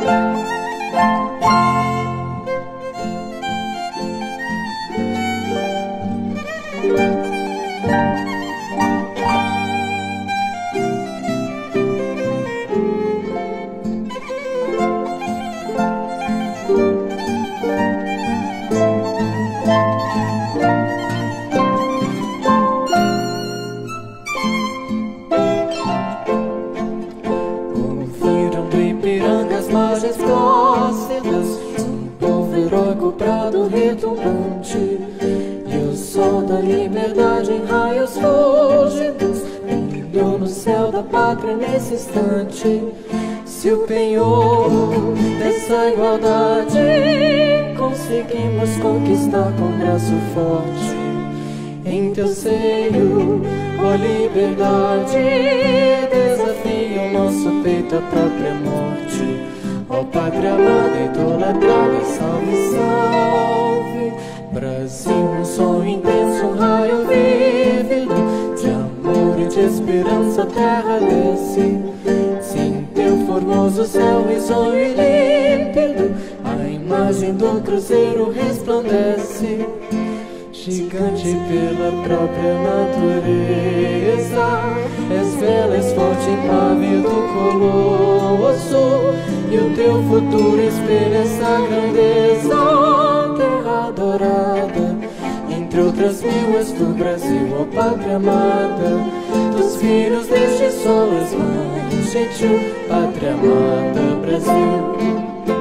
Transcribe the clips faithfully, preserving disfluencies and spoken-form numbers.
Margens próximas, um povo heróico prado retumbante, e o sol da liberdade em raios fúlgidos brilhou no céu da pátria nesse instante. Se o penhor dessa igualdade conseguimos conquistar com braço forte, em teu seio, ó liberdade, desafia o nosso peito à própria morte. Ó pátria amada, idolatrada, salve, salve. Brasil, um sonho intenso, um raio vívido de amor e de esperança a terra desce. Se em teu formoso céu risonho e límpido a imagem do cruzeiro resplandece, gigante pela própria natureza, és bela, és forte, impávido colosso, e o teu futuro espelha essa grandeza. Terra adorada, entre outras mil és do Brasil, ó pátria amada, dos filhos deste solo és mãe gentil, pátria amada, Brasil.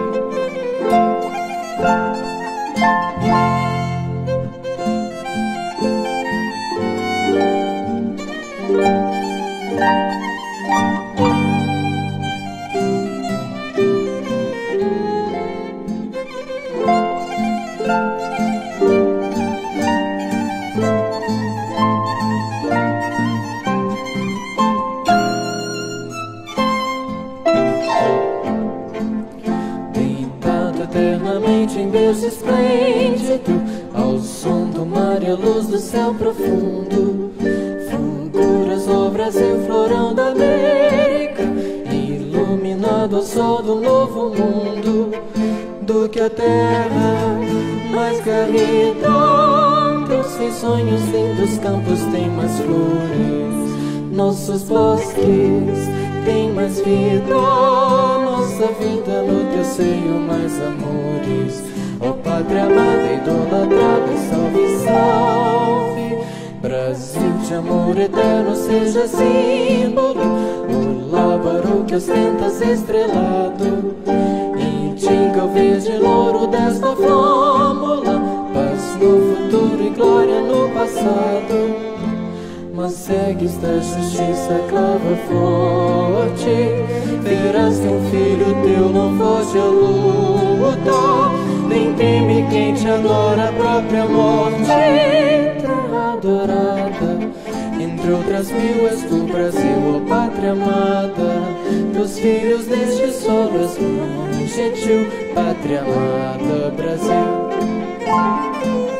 Eternamente em berço esplêndido, ao som do mar e a luz do céu profundo, fulguras o Brasil, florão da América, iluminado ao sol do novo mundo. Do que a terra mais garrida, teus seus sonhos lindos campos têm mais flores, nossos bosques têm mais vida, nossa vida no teu seio mais amores. Ó pátria amada, idolatrada, salve, salve. Brasil de amor eterno seja símbolo, o lábaro que ostentas estrelado, e diga o verde louro desta flâmula, paz no futuro e glória no passado. Mas segues da justiça clava forte, verás que um filho teu não foge à luta, nem teme quem te adora a própria morte. Terra adorada, entre outras mil és do Brasil, ó pátria amada, dos filhos deste solo és mãe gentil, pátria amada, Brasil.